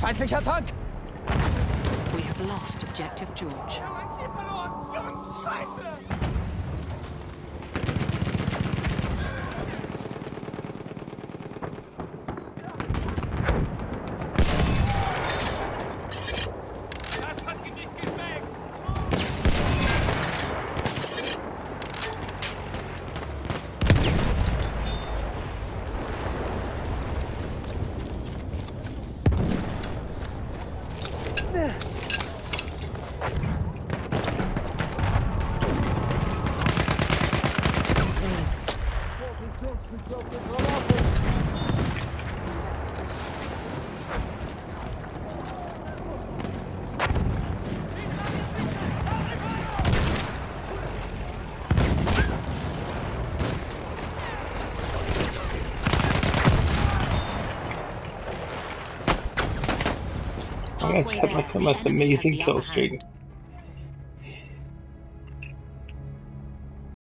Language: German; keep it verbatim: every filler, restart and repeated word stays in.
Feindlicher Tank! We have lost objective George. Wir haben ein Ziel verloren! Jungs, Scheiße! Das hat nicht geschmeckt! Let's have like the most amazing kill streak.